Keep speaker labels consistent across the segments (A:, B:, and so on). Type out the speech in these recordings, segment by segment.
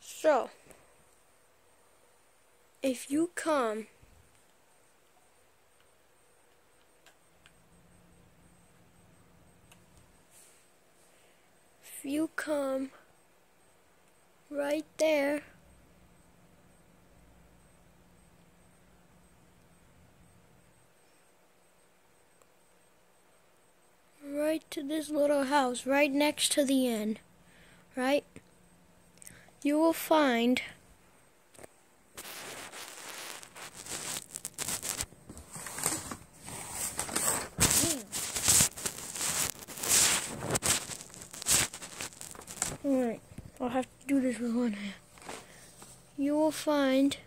A: So, if you come right there, right to this little house, right next to the inn, right? You will find Alright, I'll have to do this with one hand. You will find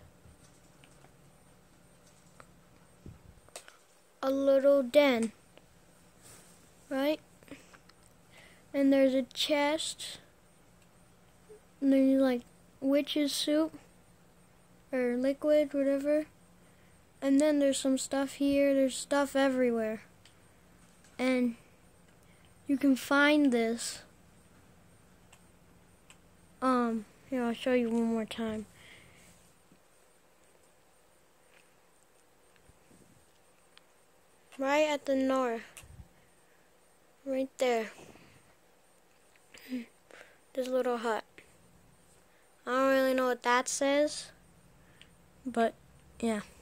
A: a little den, right? And there's a chest, and there's like witch's soup, or liquid, whatever. And then there's some stuff here, there's stuff everywhere. And you can find this. Here, I'll show you one more time. Right at the north. Right there. This little hut. I don't really know what that says, but yeah.